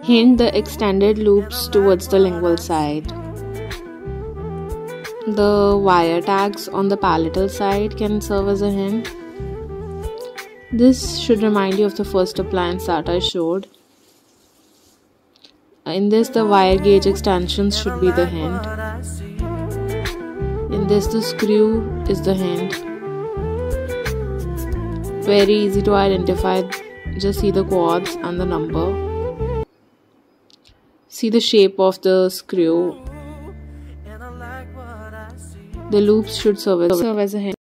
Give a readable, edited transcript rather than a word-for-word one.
Hint the extended loops towards the lingual side. The wire tags on the palatal side can serve as a hint. This should remind you of the first appliance that I showed. In this, the wire gauge extensions should be the hint. In this, the screw is the hint. Very easy to identify. Just see the quads and the number. See the shape of the screw. The loops should serve as a hint.